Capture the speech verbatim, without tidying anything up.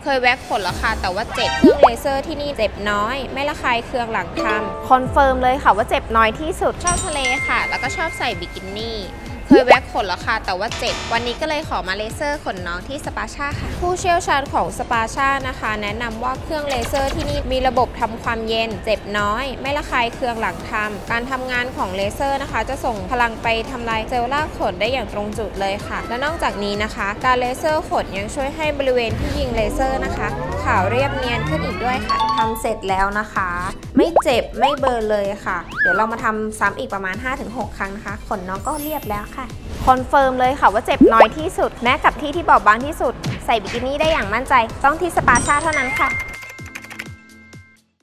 เคยแว็กขนแล้วค่ะแต่ว่าเจ็บเครื่องเลเซอร์ที่นี่เจ็บน้อยไม่ระคายเคืองหลังทำคอนเฟิร์มเลยค่ะว่าเจ็บน้อยที่สุดชอบทะเลค่ะแล้วก็ชอบใส่บิกินี่เคยแว็กขนแล้วค่ะแต่ว่าเจ็บวันนี้ก็เลยขอมาเลเซอร์ขนน้องที่สปาชาค่ะผู้เชี่ยวชาญของสปาชานะคะแนะนำว่าเครื่องเลเซอร์ที่นี่มีระบบทำความเย็นเจ็บน้อยไม่ระคายเคืองหลังทำการทำงานของเลเซอร์นะคะจะส่งพลังไปทำลายเซลล์รากขนได้อย่างตรงจุดเลยค่ะและนอกจากนี้นะคะการเลเซอร์ขนยังช่วยให้บริเวณที่ยิงเลเซอร์นะคะขาวเรียบเนียนขึ้นอีกด้วยค่ะทำเสร็จแล้วนะคะไม่เจ็บไม่เบิร์นเลยค่ะเดี๋ยวเรามาทำซ้ำอีกประมาณ ห้าถึงหก ครั้งนะคะขนน้องก็เรียบแล้วค่ะคอนเฟิร์มเลยค่ะว่าเจ็บน้อยที่สุดแม้กับที่ที่บอบบางที่สุดใส่บิกินี่ได้อย่างมั่นใจต้องที่สปาชาเท่านั้นค่ะ